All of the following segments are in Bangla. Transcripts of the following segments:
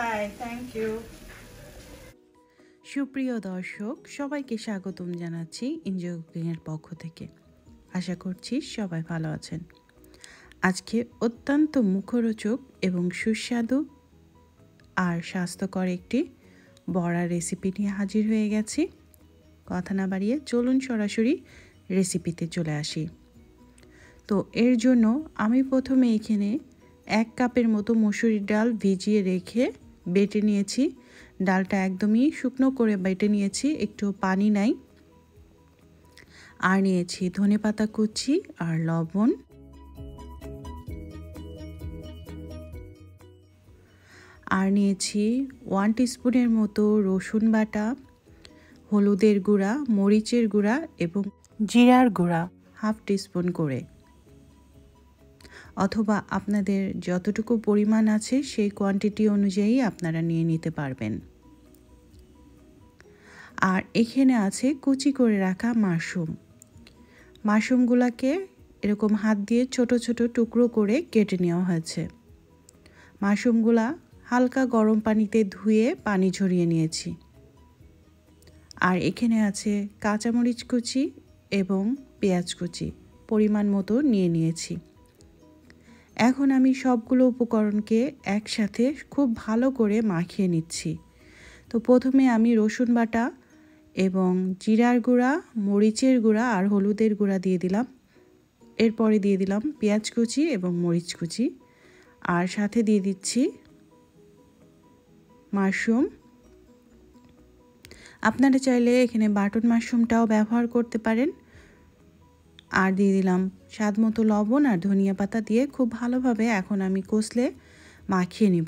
তাই, থ্যাংক ইউ। সুপ্রিয় দর্শক, সবাইকে স্বাগতম জানাচ্ছি এনজয় কুকিংয়ের পক্ষ থেকে। আশা করছি সবাই ভালো আছেন। আজকে অত্যন্ত মুখরোচক এবং সুস্বাদু আর স্বাস্থ্যকর একটি বড়া রেসিপি নিয়ে হাজির হয়ে গেছি। কথা না বাড়িয়ে চলুন সরাসরি রেসিপিতে চলে আসি। তো এর জন্য আমি প্রথমে এখানে 1 কাপের মতো মসুরির ডাল ভিজিয়ে রেখে বেটে নিয়েছি। ডালটা একদমই শুকনো করে বেটে নিয়েছি, একটু পানি নাই। আর নিয়েছি ধনেপাতা কুচি আর লবণ, আর নিয়েছি 1 টিস্পুনের মতো রসুন বাটা, হলুদের গুঁড়া, মরিচের গুঁড়া এবং জিরার গুঁড়া 1/2 টিস্পুন করে, অথবা আপনাদের যতটুকু পরিমাণ আছে সেই কোয়ান্টিটি অনুযায়ী আপনারা নিয়ে নিতে পারবেন। আর এখানে আছে কুচি করে রাখা মাশরুমগুলোকে এরকম হাত দিয়ে ছোট ছোট টুকরো করে কেটে নেওয়া হয়েছে। মাশরুমগুলা হালকা গরম পানিতে ধুয়ে পানি ঝরিয়ে নিয়েছি। আর এখানে আছে কাঁচামরিচ কুচি এবং পেঁয়াজ কুচি পরিমাণ মতো নিয়ে নিয়েছি। এখন আমি সবগুলো উপকরণকে একসাথে খুব ভালো করে মাখিয়ে নিচ্ছি। তো প্রথমে আমি রসুন বাটা এবং জিরার গুঁড়া, মরিচের গুঁড়া আর হলুদের গুঁড়া দিয়ে দিলাম। এরপরে দিয়ে দিলাম পেঁয়াজ কুচি এবং মরিচ কুচি, আর সাথে দিয়ে দিচ্ছি মাশরুম। আপনারা চাইলে এখানে বাটন মাশরুমটাও ব্যবহার করতে পারেন। আর দিয়ে দিলাম স্বাদ মতো লবণ আর ধনিয়া পাতা দিয়ে খুব ভালোভাবে এখন আমি কষলে মাখিয়ে নিব।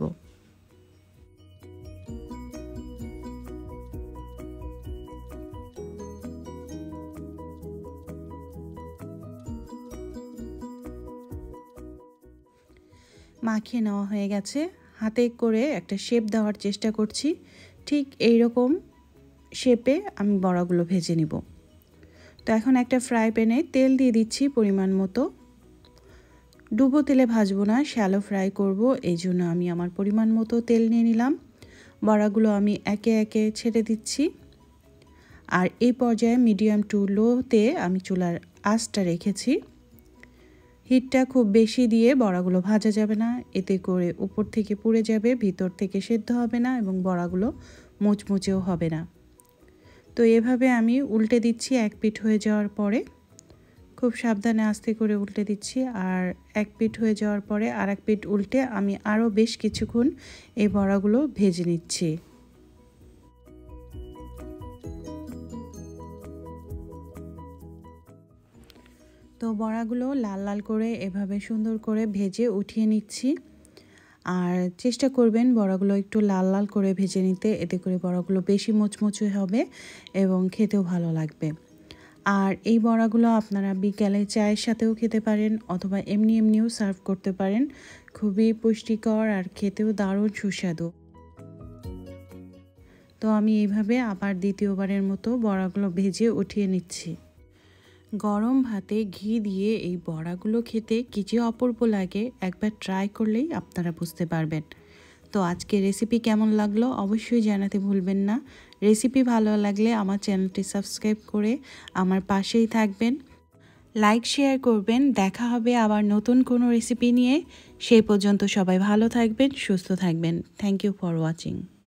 মাখিয়ে নেওয়া হয়ে গেছে। হাতে করে একটা শেপ দেওয়ার চেষ্টা করছি। ঠিক এই রকম শেপে আমি বড়াগুলো ভেজে নিব। তো এখন একটা ফ্রাই প্যানে তেল দিয়ে দিচ্ছি পরিমাণ মতো। ডুবো তেলে ভাজবো না, শ্যালো ফ্রাই করব, এই জন্য আমি আমার পরিমাণ মতো তেল নিয়ে নিলাম। বড়াগুলো আমি একে একে ছেড়ে দিচ্ছি। আর এই পর্যায়ে মিডিয়াম টু লোতে আমি চুলার আঁচটা রেখেছি। হিটটা খুব বেশি দিয়ে বড়াগুলো ভাজা যাবে না, এতে করে উপর থেকে পুড়ে যাবে, ভিতর থেকে সেদ্ধ হবে না এবং বড়াগুলো মুচমুচেও হবে না। তো এভাবে আমি উল্টে দিচ্ছি এক পিঠ হয়ে যাওয়ার পরে। খুব সাবধানে আস্তে করে উল্টে দিচ্ছি। আর এক পিঠ হয়ে যাওয়ার পরে আর এক পিঠ উল্টে আমি আরও বেশ কিছুক্ষণ এই বড়াগুলো ভেজে নিচ্ছি। তো বড়াগুলো লাল লাল করে এভাবে সুন্দর করে ভেজে উঠিয়ে নিচ্ছি। আর চেষ্টা করবেন বড়াগুলো একটু লাল লাল করে ভেজে নিতে, এতে করে বড়াগুলো বেশি মুচমুচে হবে এবং খেতেও ভালো লাগবে। আর এই বড়াগুলো আপনারা বিকালে চায়ের সাথেও খেতে পারেন, অথবা এমনিও সার্ভ করতে পারেন। খুবই পুষ্টিকর আর খেতেও দারুণ সুস্বাদু। তো আমি এইভাবে আবার দ্বিতীয়বারের মতো বড়াগুলো ভেজে উঠিয়ে নিচ্ছি। গরম ভাতে ঘি দিয়ে এই বড়াগুলো খেতে কি যে অপূর্ব লাগে, একবার ট্রাই করলেই আপনারা বুঝতে পারবেন। তো আজকে রেসিপি কেমন লাগলো অবশ্যই জানাতে ভুলবেন না। রেসিপি ভালো লাগলে আমার চ্যানেলটি সাবস্ক্রাইব করে আমার পাশেই থাকবেন, লাইক শেয়ার করবেন। দেখা হবে আবার নতুন কোনো রেসিপি নিয়ে। সেই পর্যন্ত সবাই ভালো থাকবেন, সুস্থ থাকবেন। Thank you for watching.